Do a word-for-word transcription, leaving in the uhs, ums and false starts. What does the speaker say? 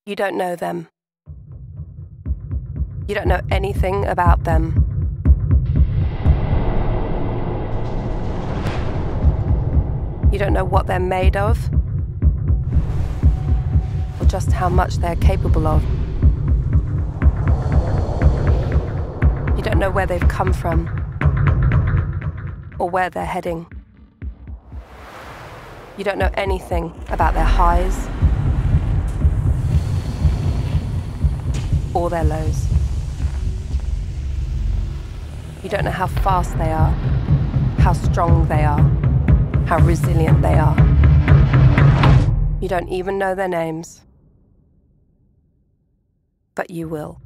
You don't know them. You don't know anything about them. You don't know what they're made of, or just how much they're capable of. You don't know where they've come from, or where they're heading. You don't know anything about their highs or their lows. You don't know how fast they are, how strong they are, how resilient they are. You don't even know their names, but you will.